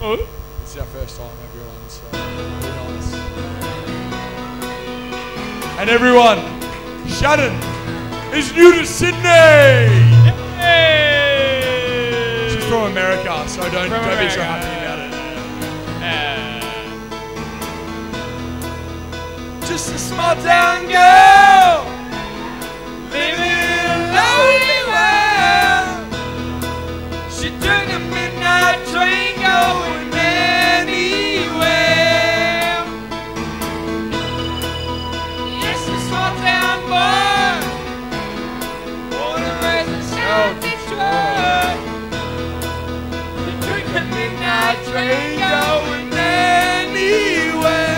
Oh. It's our first time, everyone, so very nice. And everyone, Shannon is new to Sydney! Yay! She's from America, so don't be so happy about it. Just a small town girl, living in a lonely world. She took a midnight train going anywhere. Yes, a small town boy, born and raised in South Detroit. She took a midnight train going anywhere.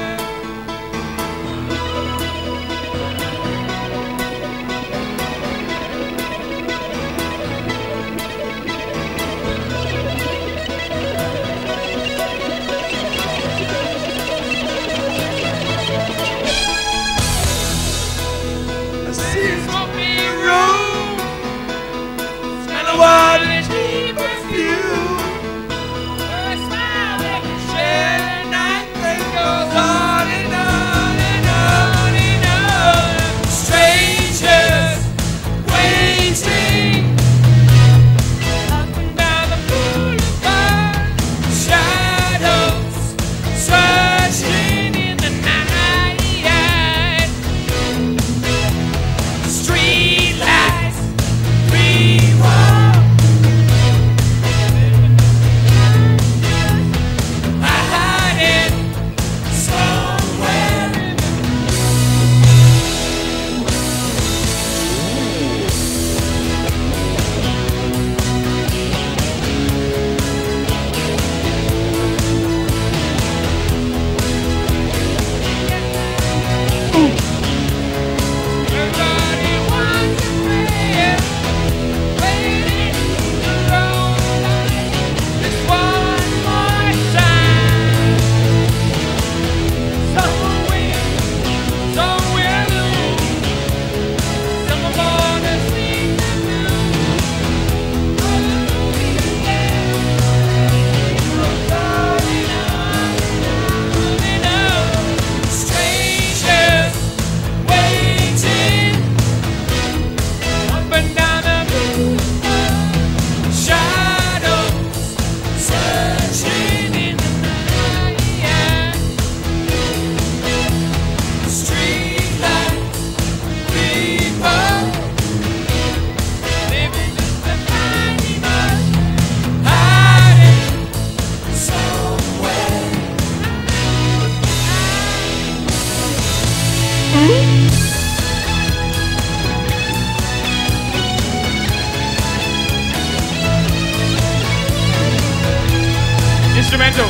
Instrumental.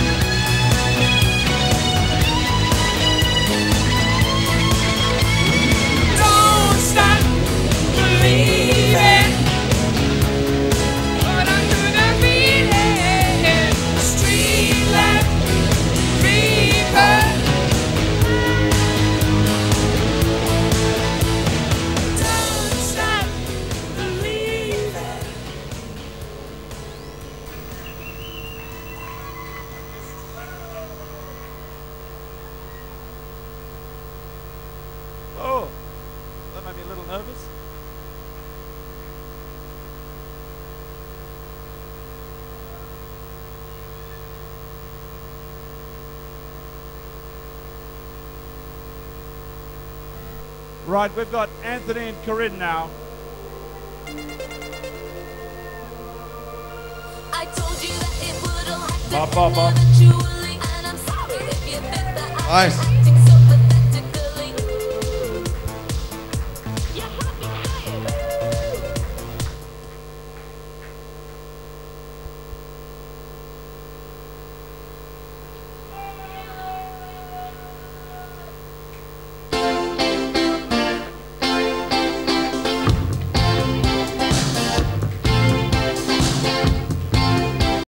Don't stop believing. But under the feeling, street light fever. Don't stop believing. Oh, that made me a little nervous. Right, we've got Anthony and Corinne now. I told you that it would all happen Bop, bop, bop. eventually, and I'm sorry if you think that Nice.